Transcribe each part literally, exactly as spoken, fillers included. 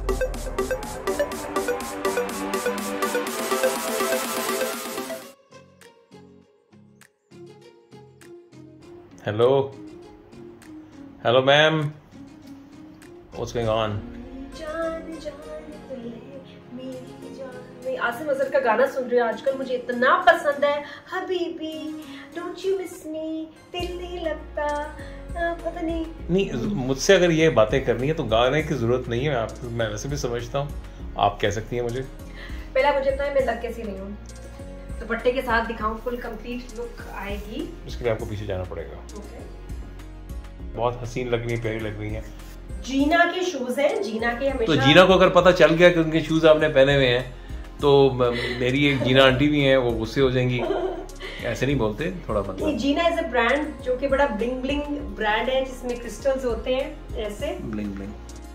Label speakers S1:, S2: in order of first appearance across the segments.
S1: Hello. Hello, ma'am. What's going on?
S2: Asim Azhar का गाना सुन रही हूँ आजकल, मुझे इतना पसंद है। हबीबी डोंट यू मिस मी, दिल नहीं लगता, पता नहीं।
S1: नहीं, मुझसे अगर ये बातें करनी है तो गाने की जरूरत नहीं है। आप, मैं वैसे भी समझता हूँ, आप कह सकती हैं मुझे।
S2: पहला मुझे इतना है मैं लग कैसी नहीं हूँ, दुपट्टे के साथ दिखाऊं, फुल कंप्लीट लुक आएगी।
S1: इसके लिए आपको पीछे जाना पड़ेगा।
S2: okay.
S1: बहुत हसीन लग रही है, प्यारी लग रही है।
S2: जीना के शूज हैं, जीना के हमेशा।
S1: तो जीना को अगर पता चल गया कि उनके शूज आपने पहने हुए हैं तो मेरी एक जीना आंटी भी हैं, वो गुस्से हो जाएंगी। ऐसे नहीं बोलते, थोड़ा मतलब।
S2: जीना इज अ ब्रांड जो कि बड़ा ब्लिंग ब्लिंग ब्रांड है, जिसमें क्रिस्टल्स होते हैं ऐसे
S1: ब्लिंग ब्लिंग।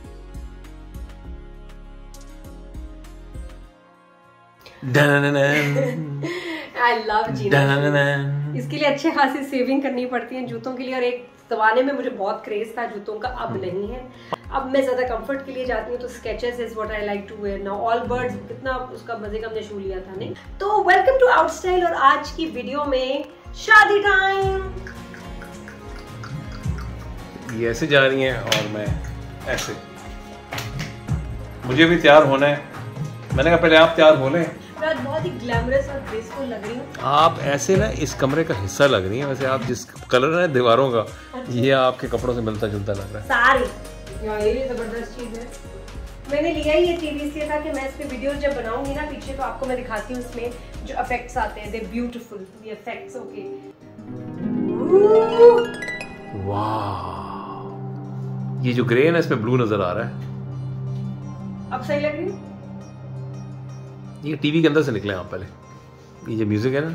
S2: आई लव जीना। इसके लिए अच्छे खासी सेविंग करनी पड़ती है जूतों के लिए, और एक जमाने में मुझे बहुत क्रेज था जूतों का, अब नहीं है। अब मैं ज्यादा कंफर्ट के लिए जाती हूँ तो sketches is what I like to wear now. Allbirds कितना उसका मजे का हमने शू लिया था। नहीं तो वेलकम टू आउट स्टाइल, और आज की वीडियो में शादी टाइम।
S1: ये ऐसे जा रही हैं और मैं ऐसे। मुझे भी तैयार होना है। मैंने कहा पहले आप तैयार हो लें।
S2: मैं बहुत ही ग्लैमरस और ग्रेसफुल लग रही हूँ।
S1: आप ऐसे ना इस कमरे का हिस्सा लग रही हैं। वैसे आप जिस कलर है दीवारों का, ये आपके कपड़ों से मिलता जुलता लग रहा है।
S2: सारी ये जबरदस्त चीज है। मैंने लिया ही ये टीवी इसलिए था कि मैं इस पे वीडियोस जब बनाऊंगी ना पीछे, तो आपको मैं दिखाती हूँ इसमें जो इफेक्ट्स आते हैं। दे ब्यूटीफुल ये इफेक्ट्स। ओके,
S1: वाह, ये जो ग्रे है ना, इसमें ब्लू नजर आ रहा है।
S2: अब सही लग रही है?
S1: ये टीवी के अंदर से निकले आप पहले। ये जो म्यूजिक है ना,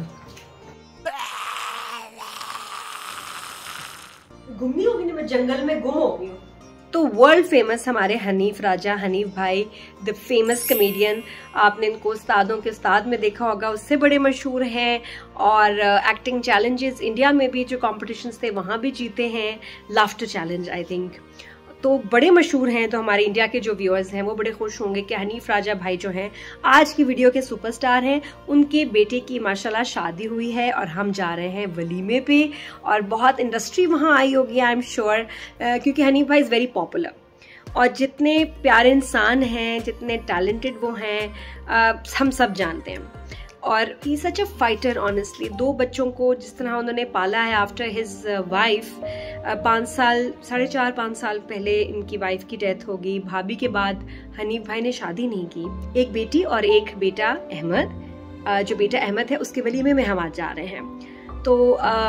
S2: घूमनी होगी ना, मैं जंगल में गुम हो गई हूँ। तो वर्ल्ड फेमस हमारे हनीफ राजा, हनीफ भाई द फेमस कमेडियन, आपने इनको उस्तादों के उस्ताद में देखा होगा, उससे बड़े मशहूर हैं। और एक्टिंग चैलेंजेस इंडिया में भी जो कॉम्पिटिशन्स थे वहाँ भी जीते हैं। लाफ्टर चैलेंज आई थिंक, तो बड़े मशहूर हैं। तो हमारे इंडिया के जो व्यूअर्स हैं वो बड़े खुश होंगे कि हनीफ राजा भाई जो हैं आज की वीडियो के सुपरस्टार हैं। उनके बेटे की माशाल्लाह शादी हुई है और हम जा रहे हैं वलीमे पे, और बहुत इंडस्ट्री वहाँ आई होगी आई एम श्योर, क्योंकि हनीफ भाई इज़ वेरी पॉपुलर। और जितने प्यारे इंसान हैं, जितने टैलेंटेड वो हैं, uh, हम सब जानते हैं। और ही सच अ फाइटर ऑनेस्टली। दो बच्चों को जिस तरह उन्होंने पाला है आफ्टर हिज वाइफ, पाँच साल साढ़े चार पाँच साल पहले इनकी वाइफ की डेथ हो गई। भाभी के बाद हनीफ भाई ने शादी नहीं की। एक बेटी और एक बेटा अहमद, uh, जो बेटा अहमद है उसके वलीमे में हम आज जा रहे हैं। तो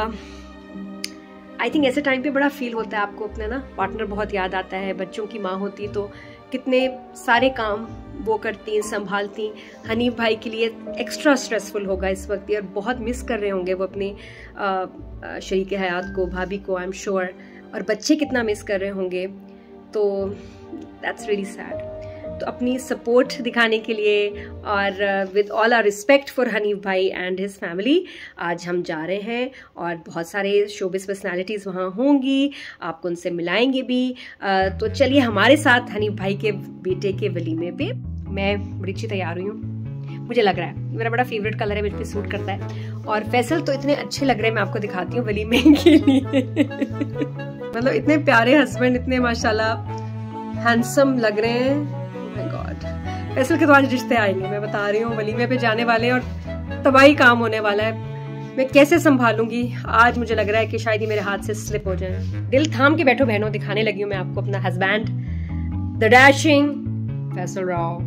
S2: आई थिंक ऐसे टाइम पे बड़ा फील होता है, आपको अपना ना पार्टनर बहुत याद आता है। बच्चों की माँ होती तो कितने सारे काम वो करती, संभालती। हनीफ भाई के लिए एक्स्ट्रा स्ट्रेसफुल होगा इस वक्त, और बहुत मिस कर रहे होंगे वो अपने शरीक हयात को, भाभी को, आई एम श्योर। और बच्चे कितना मिस कर रहे होंगे, तो दैट्स रियली सैड। तो अपनी सपोर्ट दिखाने के लिए और with all our respect for Hanif भाई एंड हिज फैमिली, आज हम जा रहे हैं। और बहुत सारे शोबिस पर्सनालिटीज़ वहाँ होंगी, आपको उनसे मिलाएंगे भी। uh, तो चलिए हमारे साथ हनीफ भाई के बेटे के वलीमे पे। मैं बड़ी अच्छी तैयार हुई हूँ, मुझे लग रहा है मेरा बड़ा फेवरेट कलर है, मुझ पे सूट करता है। और फैसल तो इतने अच्छे लग रहे हैं, मैं आपको दिखाती हूँ वलीमे के लिए। मतलब इतने प्यारे हस्बैंड, इतने माशाल्लाह हैंडसम लग रहे हैं। गॉड, फैसल के तो आज रिश्ते आएंगे, मैं बता रही हूँ। वलीमे पे जाने वाले और तबाही काम होने वाला है। मैं कैसे संभालूंगी आज, मुझे लग रहा है कि शायद ही मेरे हाथ से स्लिप हो जाए। दिल थाम के बैठो बहनों, दिखाने लगी हूँ मैं आपको अपना husband, the dashing Faisal Rao.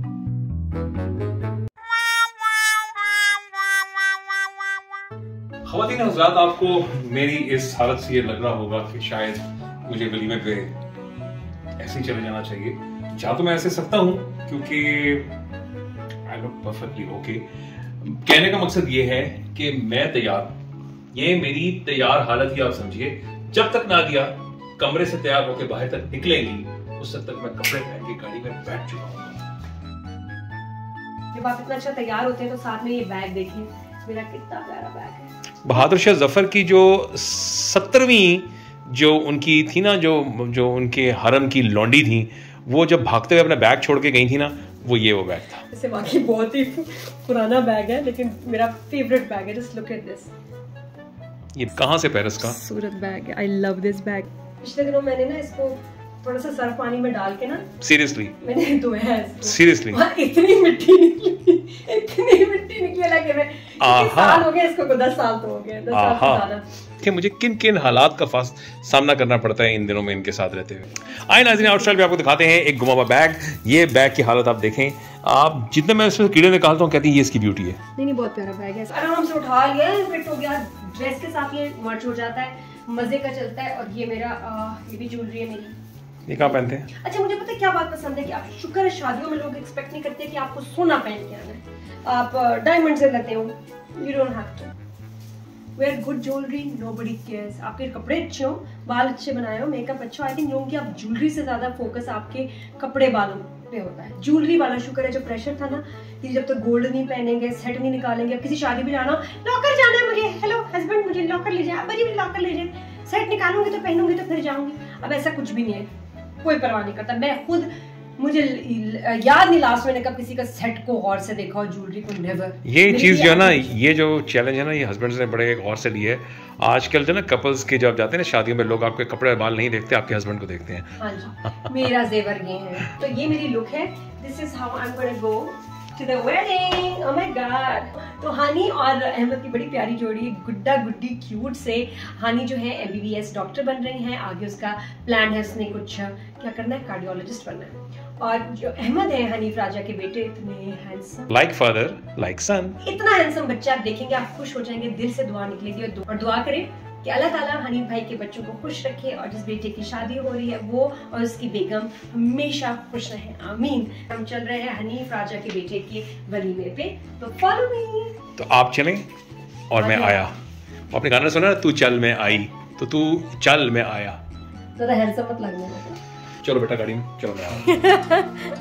S1: ख़वातीन हज़रात, आपको मेरी इस हालत से ये लग रहा होगा कि शायद मुझे वलीमे पे ऐसे ही चले जाना चाहिए। जा तो मैं ऐसे सकता हूँ क्योंकि आई लुक परफेक्टली ओके। कहने का मकसद ये है कि मैं तैयार, ये मेरी तैयार हालत ही आप समझिए। जब तक नादिया कमरे से तैयार होकर बाहर तक निकलेंगी, उस तक तक मैं कपड़े पहन के गाड़ी में बैठ चुका हूँ।
S2: जब आप इतना अच्छा तैयार होते हैं तो साथ में ये बैग देखिए, मेरा कितना प्यारा बैग है।
S1: बहादुर शाह जफर की जो सत्तरवीं जो उनकी थी ना, जो जो उनके हरम की लौंडी थी, वो जब भागते हुए अपना बैग छोड़ के गई थी ना, वो ये वो बैग था।
S2: इसे बाकी बहुत ही पुराना बैग है लेकिन मेरा फेवरेट बैग है। Just look at this.
S1: ये कहाँ से? पेरिस का
S2: सूरत बैग है। I love this bag. पिछले दिनों मैंने ना इसको थोड़ा सा सर्फ पानी में डाल के ना, सीरियसली मैंने धोया है इसको।
S1: सीरियसली
S2: इतनी मिट्टी निकली, इतनी मिट्टी निकली लगे मैं साल हो गए इसको, दस साल तो हो गए, दस साल से ज्यादा। कि
S1: मुझे किन किन हालात का फास्ट सामना करना पड़ता है इन दिनों में इनके साथ रहते हुए। आए नाज़रीन, आउटस्टाइल पे आपको दिखाते हैं एक गुमा हुआ बैग। ये बैग की हालत आप देखें, आप जितने मैं इसमें कीड़े निकालता हूँ कहती है ये इसकी ब्यूटी है।
S2: नहीं नहीं बहुत प्यारा बैग है। आराम से उठा लिया, फिट हो गया, ड्रेस के साथ ये मर्च हो जाता है, मजे का चलता है। और ये मेरा ये भी ज्वेलरी है मेरी।
S1: ये कहाँ पहनते हैं?
S2: अच्छा, मुझे पता है क्या बात पसंद है कि आप शुक्र है शादियों में लोग एक्सपेक्ट नहीं करते कि आपको सोना पहन के आना है, आप डायमंड से लगते हो। You don't have to wear good jewellery, nobody cares. आपके कपड़े अच्छे हो, बाल अच्छे बनाए हो, मेकअप अच्छा। आई थिंक लोगों की आप ज्वेलरी से ज्यादा फोकस आपके कपड़े बालों पे होता है। ज्वेलरी वाला शुक्र है, जो प्रेशर था ना कि जब तक गोल्ड नहीं पहनेंगे, सेट नहीं निकालेंगे, अब किसी शादी में जाना, लॉकर जाना है मुझे, हेलो हस्बैंड मुझे लॉकर ले जाए, मुझे लॉकर ले जाए, सेट निकालूंगी तो पहनूंगी तो फिर जाऊंगी। अब ऐसा कुछ भी नहीं है, कोई परवाह नहीं करता। मैं खुद, मुझे याद नहीं लास्ट मैंने कब किसी का सेट को गौर से देखा और ज्वेलरी को नेवर।
S1: ये चीज जो है ना, ये जो चैलेंज है ना, ये हस्बैंड्स ने बड़े गौर से लिए है। आजकल जो ना कपल्स के जब जाते हैं ना शादियों में, लोग आपके कपड़े बाल नहीं देखते, आपके हस्बैंड को देखते हैं।
S2: हाँ जी, मेरा जेवर ये है। तो ये मेरी लुक है। This is how I am going to go to the wedding. Oh my god. तो हानी और अहमद की बड़ी प्यारी जोड़ी, गुड्डा गुड्डी क्यूट से। हानी जो है एमबीबीएस डॉक्टर बन रही हैं, आगे उसका प्लान है, उसने कुछ क्या करना है, कार्डियोलॉजिस्ट बनना है। और जो अहमद है हनीफ राजा के बेटे, इतने handsome,
S1: like father like son,
S2: इतना हैंडसम बच्चा आप देखेंगे आप खुश हो जाएंगे, दिल से दुआ निकलेगी। और दुआ करें कि अल्लाह ताला हनीफ भाई के बच्चों को खुश रखे और जिस बेटे की शादी हो रही है वो और उसकी बेगम हमेशा खुश रहे, आमीन। हम चल रहे हैं हनीफ राजा के बेटे के वलीमे पे, तो फॉलो मी।
S1: तो आप चलें और मैं आया। आपने गाना सुना ना, तू चल मैं आई, तो तू चल मैं आया।
S2: ज्यादा हैंडसम मत लगने लगा।
S1: चलो बेटा गाड़ी में चलो, मैं आया।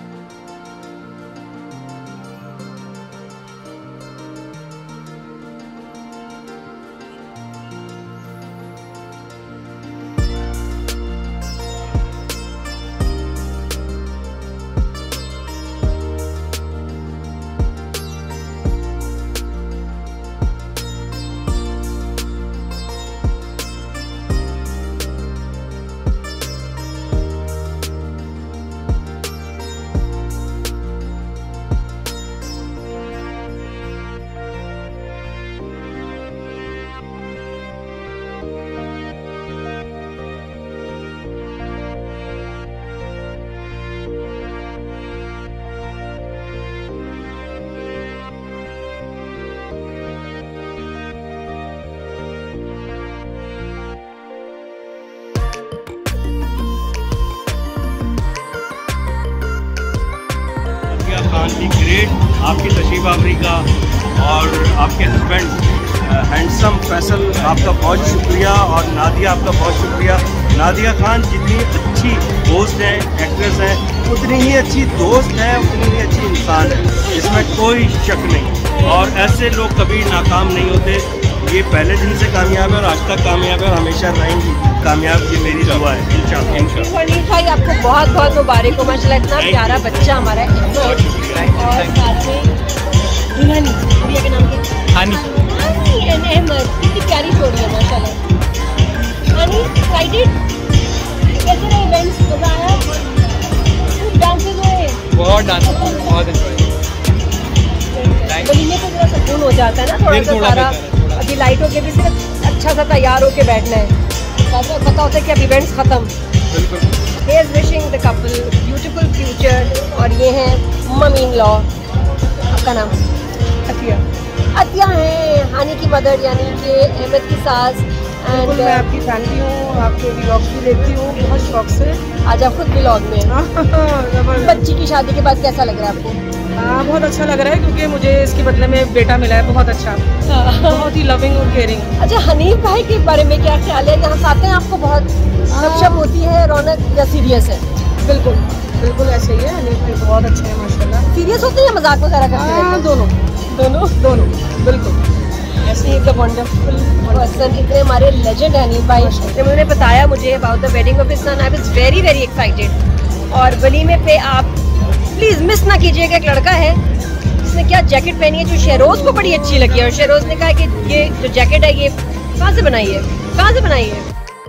S3: ग्रेट आपकी तशरीफ आवरी का और आपके हस्बैंड हैंडसम फैसल, आपका बहुत शुक्रिया। और नादिया आपका बहुत शुक्रिया। नादिया खान जितनी अच्छी होस्ट है, एक्ट्रेस है, उतनी ही अच्छी दोस्त है, उतनी ही अच्छी इंसान है, इसमें कोई शक नहीं। और ऐसे लोग कभी नाकाम नहीं होते। ये पहले दिन से कामयाब है और आज तक कामयाब है और हमेशा रहेंगी कामयाब, ये मेरी दुआ है इंशाअल्लाह।
S2: हनीफ भाई आपको बहुत बहुत मुबारक हो, माशाल्लाह इतना प्यारा बच्चा हमारा है। और साथ में दुल्हन, गुड़िया के नाम क्या? हानी। हानी एंड अहमद, कितनी प्यारी जोड़ी है माशाल्लाह। हानी एक्साइटेड, कैसे रहे इवेंट्स? मजा आया? खूब डांसेस हुए?
S4: बहुत डांस, बहुत एंजॉय।
S2: वलीमे को जरा सुकून हो जाता है ना थोड़ा सा सारा। अभी लाइटों के भी सिर्फ अच्छा सा तैयार होके बैठना है, पता होता है कि अब इवेंट्स खत्म। He is wishing the couple beautiful future। और ये है मम्मी इन लॉ, आपका नाम? अतिया। अतिया है हानी की मदर, यानी कि अहमद की सास।
S5: एंड मैं आपकी फैमिली हूँ, आपके व्लॉग भी देखती हूँ बहुत शौक से।
S2: आज आप खुद व्लॉग में। बच्ची की शादी के बाद कैसा लग रहा है आपको?
S5: हाँ बहुत अच्छा लग रहा है, क्योंकि मुझे इसके बदले में बेटा मिला है, बहुत अच्छा, बहुत ही लविंग और केयरिंग।
S2: अच्छा, हनीफ भाई के बारे में क्या ख्याल है? यहाँ आते हैं आपको बहुत गपशप होती है, रौनक, या सीरियस है?
S5: बिल्कुल बिल्कुल ऐसे ही है। हनीफ भाई बहुत अच्छे हैं माशाल्लाह।
S2: सीरियस होते हैं या मजाक वगैरह करते हैं?
S5: दोनों
S2: दोनों
S5: दोनों बिल्कुल।
S2: ऐसे इज अ वंडरफुल पर्सन। इतने हमारे लेजेंड हनीफ भाई ने मुझे बताया मुझे about the wedding of his son. I was very very excited. और वलीमे पे आप प्लीज़ मिस ना कीजिएगा। एक लड़का है जिसने क्या जैकेट पहनी है जो शहरोज को बड़ी अच्छी लगी है, और शहरोज ने कहा कि ये जो जैकेट है ये कहाँ से बनाई है, कहाँ से बनाई है।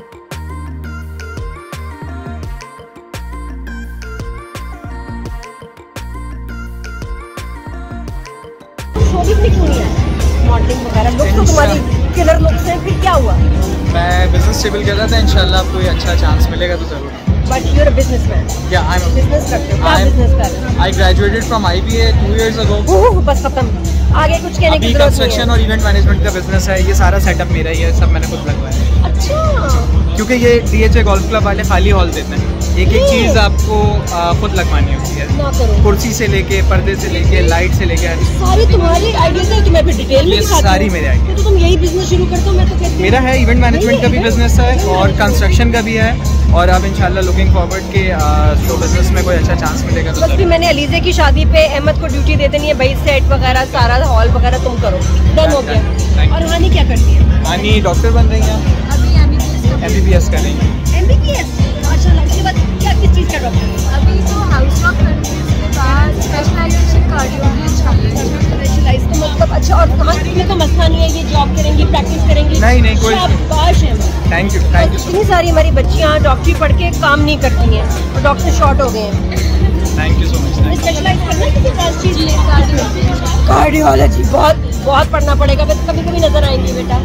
S2: शोबिस में क्यों नहीं है मॉडलिंग वगैरह? लुक तो तुम्हारी किलर लुक्स हैं, फिर क्या हुआ?
S4: मैं बिजनेस टेबल कर रहा था, इंशाल्लाह आपको ये अच्छा चांस मिलेगा तो जरूर।
S2: But you're a businessman.
S4: Yeah, I'm a
S2: business करते हो? क्या
S4: I'm-
S2: बिजनेस कर रहे हो?
S4: I graduated from I B A two years ago.
S2: ओह, बस खत्म, आगे कुछ कहने की
S4: अभी
S2: जरूरत नहीं
S4: कंस्ट्रक्शन
S2: है।
S4: और इवेंट मैनेजमेंट का बिजनेस है, ये सारा सेटअप मेरा ही है, सब मैंने खुद लगवाया है।
S2: अच्छा,
S4: क्योंकि ये D H A golf club वाले खाली हॉल देते हैं, एक एक चीज़ आपको आ, खुद लगवानी होती है,
S2: ना करो।
S4: कुर्सी से लेके पर्दे से लेके लाइट से लेके हर चीज़।
S2: सारी तुम्हारी आइडियाज है, तुम्हें फिर डिटेल में
S4: ये
S2: दिखाती
S4: सारी
S2: हूँ।
S4: मेरे ideas।
S2: तो तुम यही बिजनेस शुरू कर दो, मैं तो कहती हूँ।
S4: मेरा है इवेंट मैनेजमेंट का भी बिजनेस है और कंस्ट्रक्शन का भी है, और अब इंशाल्लाह लुकिंग फॉरवर्ड के शो बिजनेस में कोई अच्छा चांस मिलेगा तो
S2: बस भी मैंने अलीजे की शादी पे अहमद को ड्यूटी दे देनी है, भाई सेट वगैरह सारा हॉल वगैरह तुम करो, डन हो गया।
S4: Thank you.
S2: और हानी क्या करती है?
S4: हानी डॉक्टर बन रही हैं,
S2: अभी
S4: एम बी बी एस कर रही हैं।
S2: एम बी बी एस, माशाल्लाह। इसके बाद क्या किस चीज़ का डॉक्टर?
S6: अभी तो हाउस वर्क करती हूँ, उसके बाद स्पेशलाइजेशन कार्डियोलॉजी
S2: स्पेशलाइज तो मतलब अच्छा। और कहाँ तुम्हें तो मसला नहीं है, ये जॉब करेंगी, प्रैक्टिस करेंगी?
S4: नहीं, नहीं, कोई-
S2: शाबाश है।
S4: Thank you thank you so
S2: इतनी सारी हमारी बच्चियाँ डॉक्टरी पढ़ के काम नहीं करती हैं और डॉक्टर शॉर्ट हो गए हैं।
S4: Much, thank you so much.
S2: Specialise करना है किसी खास चीज़ में? कार्डियोलॉजी बहुत बहुत पढ़ना पड़ेगा, बस कभी कभी नजर आएंगी बेटा।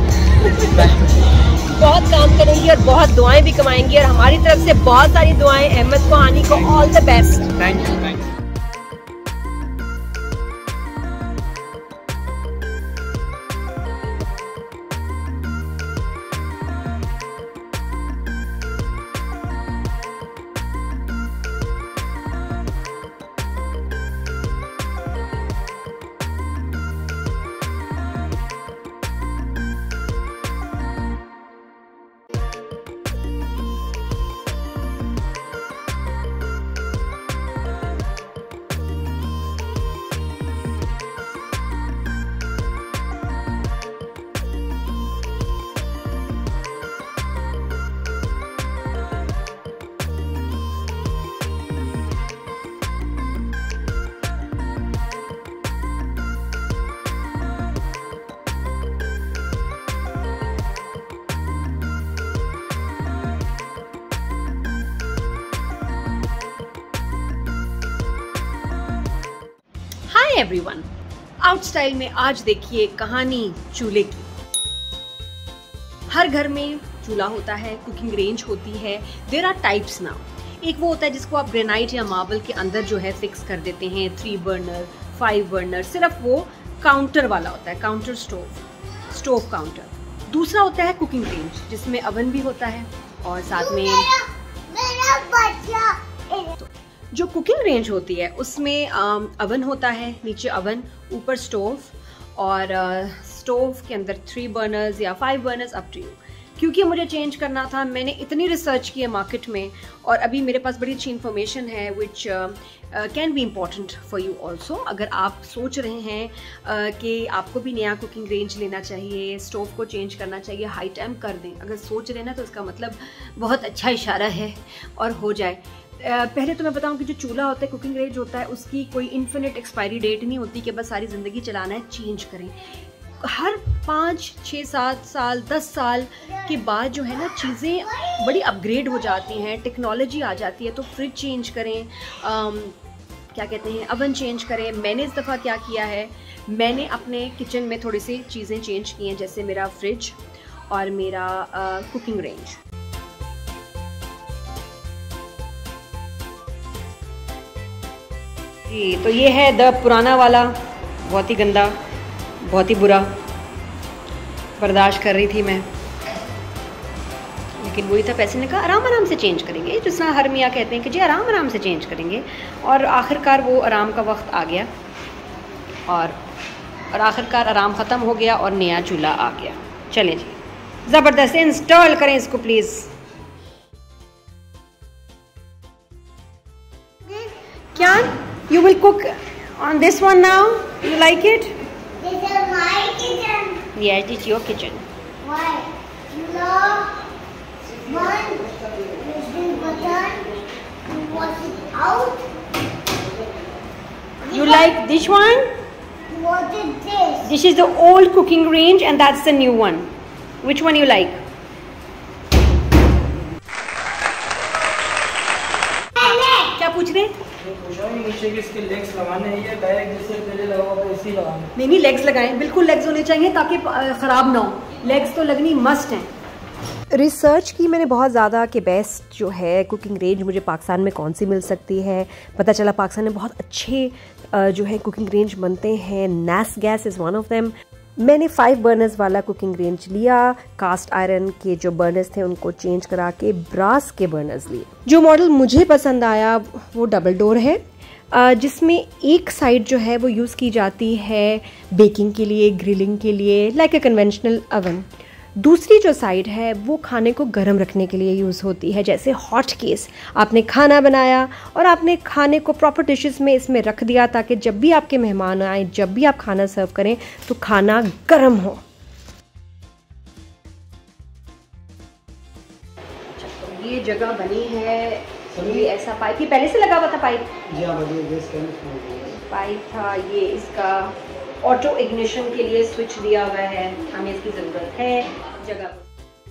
S2: बहुत काम करेंगी और बहुत दुआएं भी कमाएंगी, और हमारी तरफ से बहुत सारी दुआएं अहमद को, आनी को, all the best.
S4: Thank you thank you.
S2: Hi everyone, out style में आज देखिए कहानी चूल्हे की। हर घर में चूल्हा होता है, कुकिंग रेंज होती है। There are types now. एक वो होता है जिसको आप ग्रेनाइट या मार्बल के अंदर जो है फिक्स कर देते हैं, थ्री बर्नर, फाइव बर्नर, सिर्फ वो काउंटर वाला होता है, काउंटर स्टोव, स्टोव काउंटर। दूसरा होता है कुकिंग रेंज जिसमें अवन भी होता है और साथ में तो जो कुकिंग रेंज होती है उसमें अवन होता है, नीचे अवन, ऊपर स्टोव, और स्टोव के अंदर थ्री बर्नर्स या five burners, up to you. क्योंकि मुझे चेंज करना था, मैंने इतनी रिसर्च की है मार्केट में, और अभी मेरे पास बड़ी अच्छी इन्फॉर्मेशन है which can be important for you also. अगर आप सोच रहे हैं uh, कि आपको भी नया कुकिंग रेंज लेना चाहिए, स्टोव को चेंज करना चाहिए, हाई टाइम कर दें, अगर सोच रहे हैं ना तो इसका मतलब बहुत अच्छा इशारा है और हो जाए। Uh, पहले तो मैं बताऊं कि जो चूल्हा होता है, कुकिंग रेंज होता है, उसकी कोई इन्फिनिट एक्सपायरी डेट नहीं होती कि बस सारी ज़िंदगी चलाना है, चेंज करें। हर पाँच छः सात साल दस साल के बाद जो है ना चीज़ें बड़ी अपग्रेड हो जाती हैं, टेक्नोलॉजी आ जाती है, तो फ्रिज चेंज करें, आम, क्या कहते हैं, अवन चेंज करें। मैंने इस दफ़ा क्या किया है, मैंने अपने किचन में थोड़ी सी चीज़ें चेंज की हैं, जैसे मेरा फ्रिज और मेरा कुकिंग रेंज। जी, तो ये है द पुराना वाला, बहुत ही गंदा, बहुत ही बुरा, बर्दाश्त कर रही थी मैं, लेकिन वही था, पैसे ने कहा आराम आराम से चेंज करेंगे, जिस तरह हर मियाँ कहते हैं कि जी आराम आराम से चेंज करेंगे। और आखिरकार वो आराम का वक्त आ गया, और और आखिरकार आराम ख़त्म हो गया और नया चूल्हा आ गया। चलें जी, ज़बरदस्त, इंस्टॉल करें इसको प्लीज़। क्या you will cook on this one now? You like it?
S6: This is my kitchen.
S2: Yes, it's your kitchen.
S6: Why? You know, one pressing button to wash it
S2: You like this one?
S7: What is this?
S2: This is the old cooking range and that's the new one. Which one you like? क्या पूछ रहे हैं?
S4: नीचे के इसके legs लगाने हैं या डायरेक्ट जैसे पहले लगाओ वैसे ही लगाने?
S2: नहीं नहीं, लेग्स लगाएं, बिल्कुल लेग्स होने चाहिए ताकि ख़राब ना हो। लेग्स तो लगनी मस्ट हैं। रिसर्च की मैंने बहुत ज़्यादा कि बेस्ट जो है कुकिंग रेंज मुझे पाकिस्तान में कौन सी मिल सकती है। पता चला पाकिस्तान में बहुत अच्छे जो है कुकिंग रेंज बनते हैं। Nasgas is one of them. मैंने फाइव बर्नर्स वाला कुकिंग रेंज लिया। कास्ट आयरन के जो बर्नर्स थे उनको चेंज करा के ब्रास के बर्नर्स लिए। जो मॉडल मुझे पसंद आया वो डबल डोर है, जिसमें एक साइड जो है वो यूज़ की जाती है बेकिंग के लिए, ग्रिलिंग के लिए, लाइक ए कन्वेंशनल अवन। दूसरी जो साइड है वो खाने को गर्म रखने के लिए यूज़ होती है, जैसे हॉट केस। आपने खाना बनाया और आपने खाने को प्रॉपर डिशेस में इसमें रख दिया ताकि जब भी आपके मेहमान आए, जब भी आप खाना सर्व करें तो खाना गर्म हो। तो ये जगह बनी है, ये ऐसा पाइप ही पहले से लगा हुआ था पाइप?
S4: जी हाँ,
S2: पाइप था ये। इसका ऑटो इग्निशन के लिए स्विच दिया हुआ है, हमें इसकी ज़रूरत है जगह पर।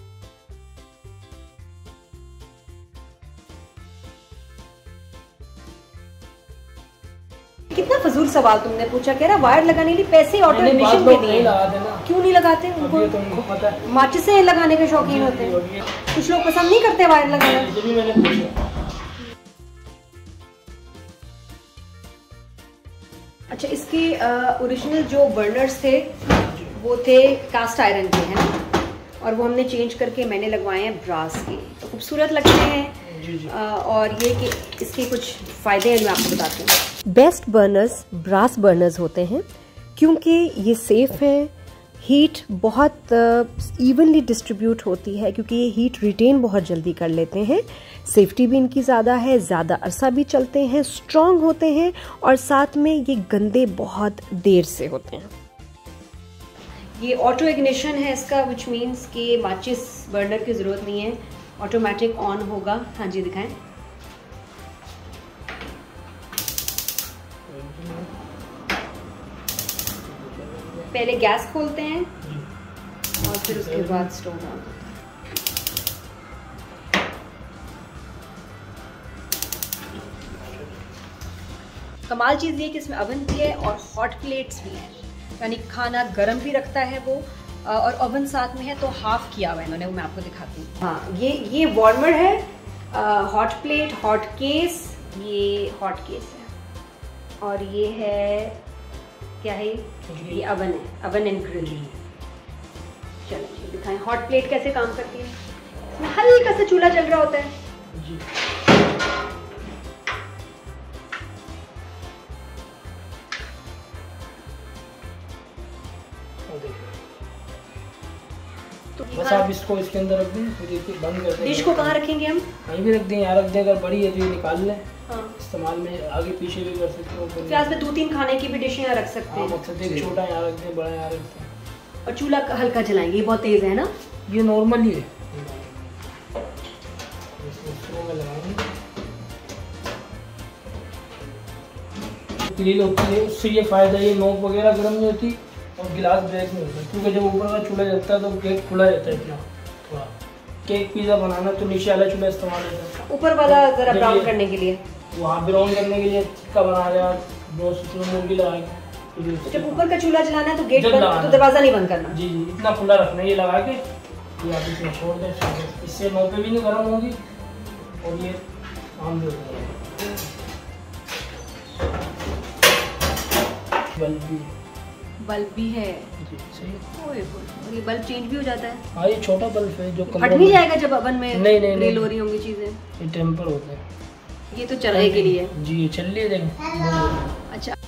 S2: कितना फजूल सवाल तुमने पूछा। कह रहा वायर लगाने के लिए पैसे ऑटो इग्निशन के दिए, क्यों नहीं लगाते? उनको माचिस से लगाने के शौकीन होते हैं, कुछ लोग पसंद नहीं करते वायर लगाना। अच्छा, इसके ओरिजिनल जो बर्नर्स थे वो थे कास्ट आयरन के, हैं ना, और वो हमने चेंज करके मैंने लगवाए हैं ब्रास के। तो खूबसूरत लगते हैं। जी जी। आ, और ये कि इसके कुछ फ़ायदे हैं मैं आपको बताती हूँ। बेस्ट बर्नर्स ब्रास बर्नर्स होते हैं क्योंकि ये सेफ़ हैं। हीट बहुत इवनली डिस्ट्रीब्यूट होती है क्योंकि ये हीट रिटेन बहुत जल्दी कर लेते हैं। सेफ्टी भी इनकी ज़्यादा है, ज़्यादा अरसा भी चलते हैं, स्ट्रॉन्ग होते हैं और साथ में ये गंदे बहुत देर से होते हैं। ये ऑटो इग्निशन है इसका, विच मीन्स कि माचिस बर्नर की ज़रूरत नहीं है, ऑटोमेटिक ऑन होगा। हाँ जी, दिखाएं। पहले गैस खोलते हैं और फिर उसके बाद स्टोव ऑन। कमाल चीज़ ये कि इसमें अवन भी है और हॉट प्लेट्स भी हैं, यानी खाना गर्म भी रखता है वो, और ओवन साथ में है तो हाफ किया हुआ है इन्होंने, वो मैं आपको दिखाती हूँ। हाँ, ये ये वार्मर है, हॉट प्लेट, हॉट केस, ये हॉट केस है, और ये है क्या है, ये अवन है, अवन एंड ग्रिल। चलो दिखाएं हॉट प्लेट कैसे काम करती है। इसमें हल्का सा चूल्हा चल रहा होता है जी।
S4: तो बस आप इसको इसके अंदर रख दें, फिर बंद कर दें।
S2: डिश को कहाँ रखेंगे हम?
S4: कहीं भी रख दें, यहाँ रख दें। अगर बड़ी है तो ये निकाल लें।
S2: हाँ।
S4: इस्तेमाल में आगे पीछे भी कर सकते हो।
S2: प्याज में दो तीन खाने की भी डिशें यहाँ रख सकते हैं।
S4: मकसद एक छोटा यहाँ रख दें, बड़ा यहाँ रख दें।
S2: और चूल्हा हल्का जलाएंगे, ये बहुत तेज है ना?
S4: ये नॉर्मल ही है। ग्रिल होती है, उससे ये फायदा, ये नोक वगैरह गर्म नहीं होती और गिलास ब्रेक नहीं होता, क्योंकि जब ऊपर का चूल्हा जलता है तो केक खुला रहता है इतना थोड़ा। केक पिज़्ज़ा बनाना तो नीचे वाला चूल्हा इस्तेमाल होता है,
S2: ऊपर वाला जरा ब्राउन करने के लिए।
S4: वहाँ ब्राउन करने के लिए टिक्का बना रहा मुर्गी लगा के।
S2: जब ऊपर का चूल्हा जलाना है तो गेट बंद, तो दरवाजा नहीं बंद करना।
S4: जी जी, इतना खुला रखना है, ये लगा के ये आप इसमें छोड़ दें। इससे नौ पे भी नहीं गर्म होगी और ये आम भी होगा। बल्ब भी
S2: बल्ब भी है
S4: जी, सही है।
S2: ओए और ये बल्ब चेंज भी हो जाता है?
S4: हाँ, ये छोटा बल्ब है जो
S2: फट नहीं जाएगा जब ओवन में
S4: नहीं नहीं
S2: ग्रिल हो रही होंगी चीजें?
S4: ये टेम्पर होता है।
S2: ये तो चलने के लिए
S4: जी, ये चल रही है।
S2: अच्छा,